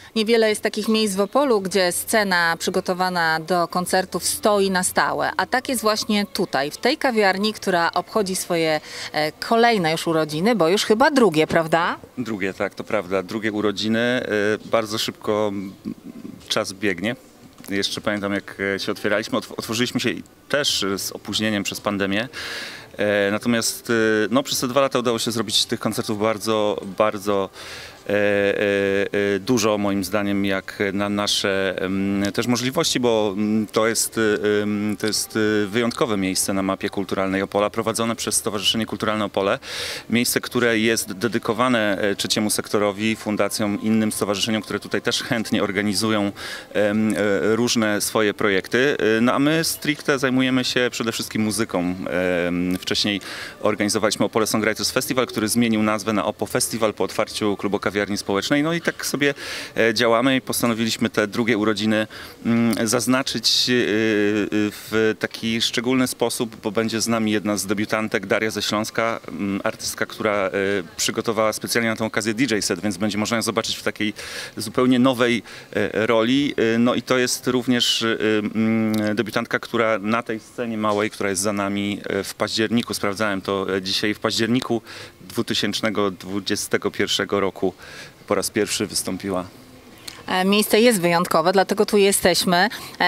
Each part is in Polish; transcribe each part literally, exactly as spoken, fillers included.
Niewiele jest takich miejsc w Opolu, gdzie scena przygotowana do koncertów stoi na stałe, a tak jest właśnie tutaj, w tej kawiarni, która obchodzi swoje e, kolejne już urodziny, bo już chyba drugie, prawda? Drugie, tak, to prawda. Drugie urodziny. Y, bardzo szybko czas biegnie. Jeszcze pamiętam, jak się otwieraliśmy. Otworzyliśmy się też z opóźnieniem przez pandemię. Natomiast no, przez te dwa lata udało się zrobić tych koncertów bardzo, bardzo e, e, dużo, moim zdaniem, jak na nasze e, też możliwości, bo to jest, e, to jest wyjątkowe miejsce na mapie kulturalnej Opola, prowadzone przez Stowarzyszenie Kulturalne Opole. Miejsce, które jest dedykowane trzeciemu sektorowi, fundacjom, innym stowarzyszeniom, które tutaj też chętnie organizują e, e, różne swoje projekty. No a my stricte zajmujemy się przede wszystkim muzyką. E, Wcześniej organizowaliśmy Opole Songwriters Festival, który zmienił nazwę na Opo Festival po otwarciu klubu kawiarni społecznej. No i tak sobie działamy i postanowiliśmy te drugie urodziny zaznaczyć w taki szczególny sposób, bo będzie z nami jedna z debiutantek, Daria ze Śląska, artystka, która przygotowała specjalnie na tę okazję D J set, więc będzie można ją zobaczyć w takiej zupełnie nowej roli. No i to jest również debiutantka, która na tej scenie małej, która jest za nami, w październiku, sprawdzałem to dzisiaj, w październiku dwa tysiące dwudziestego pierwszego roku po raz pierwszy wystąpiła. Miejsce jest wyjątkowe, dlatego tu jesteśmy,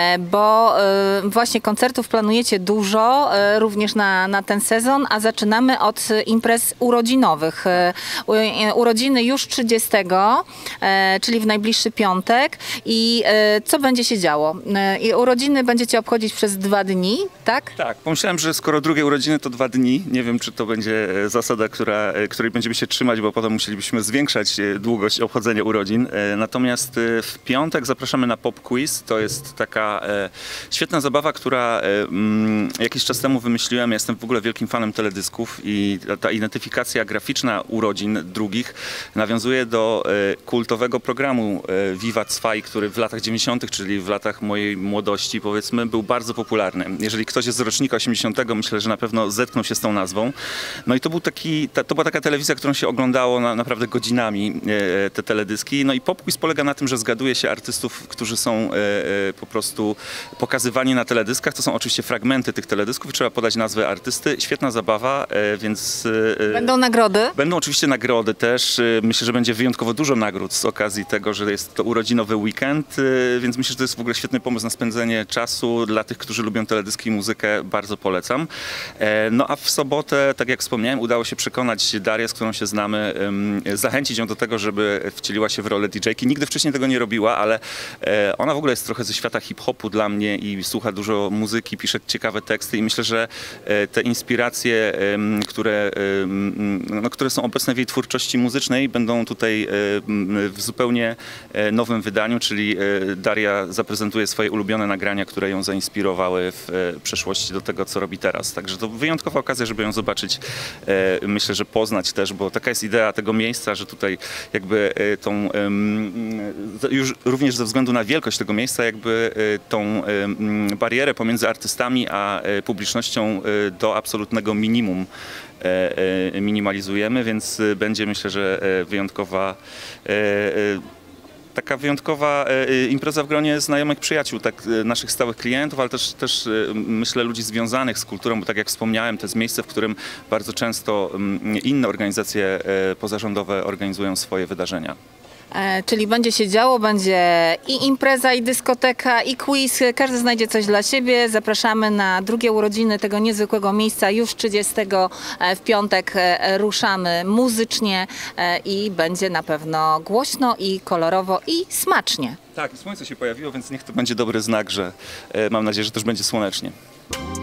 bo właśnie koncertów planujecie dużo, również na, na ten sezon, a zaczynamy od imprez urodzinowych. Urodziny już trzydziestego, czyli w najbliższy piątek. I co będzie się działo? I urodziny będziecie obchodzić przez dwa dni, tak? Tak, pomyślałem, że skoro drugie urodziny to dwa dni, nie wiem, czy to będzie zasada, która, której będziemy się trzymać, bo potem musielibyśmy zwiększać długość obchodzenia urodzin. Natomiast w piątek zapraszamy na Pop Quiz. To jest taka e, świetna zabawa, która e, m, jakiś czas temu wymyśliłem. Ja jestem w ogóle wielkim fanem teledysków i ta, ta identyfikacja graficzna urodzin drugich nawiązuje do e, kultowego programu e, Vivat Zwei, który w latach dziewięćdziesiątych, czyli w latach mojej młodości, powiedzmy, był bardzo popularny. Jeżeli ktoś jest z rocznika osiemdziesiątego, myślę, że na pewno zetknął się z tą nazwą. No i to był taki, ta, to była taka telewizja, którą się oglądało na, naprawdę godzinami, e, te teledyski. No i Pop Quiz polega na tym, że zgaduje się artystów, którzy są e, e, po prostu pokazywani na teledyskach. To są oczywiście fragmenty tych teledysków i trzeba podać nazwę artysty. Świetna zabawa, e, więc... E, Będą nagrody? Będą oczywiście nagrody też. E, myślę, że będzie wyjątkowo dużo nagród z okazji tego, że jest to urodzinowy weekend, e, więc myślę, że to jest w ogóle świetny pomysł na spędzenie czasu dla tych, którzy lubią teledyski i muzykę. Bardzo polecam. E, no a w sobotę, tak jak wspomniałem, udało się przekonać Darię, z którą się znamy, e, zachęcić ją do tego, żeby wcieliła się w rolę D J-ki. Nigdy wcześniej tego nie robiła, ale ona w ogóle jest trochę ze świata hip-hopu dla mnie i słucha dużo muzyki, pisze ciekawe teksty i myślę, że te inspiracje, które, no, które są obecne w jej twórczości muzycznej, będą tutaj w zupełnie nowym wydaniu, czyli Daria zaprezentuje swoje ulubione nagrania, które ją zainspirowały w przeszłości do tego, co robi teraz. Także to wyjątkowa okazja, żeby ją zobaczyć, myślę, że poznać też, bo taka jest idea tego miejsca, że tutaj jakby tą już również ze względu na wielkość tego miejsca, jakby tą barierę pomiędzy artystami a publicznością do absolutnego minimum minimalizujemy, więc będzie, myślę, że wyjątkowa taka wyjątkowa impreza w gronie znajomych przyjaciół, tak, naszych stałych klientów, ale też, też myślę ludzi związanych z kulturą, bo tak jak wspomniałem, to jest miejsce, w którym bardzo często inne organizacje pozarządowe organizują swoje wydarzenia. Czyli będzie się działo, będzie i impreza, i dyskoteka, i quiz. Każdy znajdzie coś dla siebie. Zapraszamy na drugie urodziny tego niezwykłego miejsca. Już trzydziestego w piątek ruszamy muzycznie i będzie na pewno głośno i kolorowo i smacznie. Tak, słońce się pojawiło, więc niech to będzie dobry znak, że mam nadzieję, że też będzie słonecznie.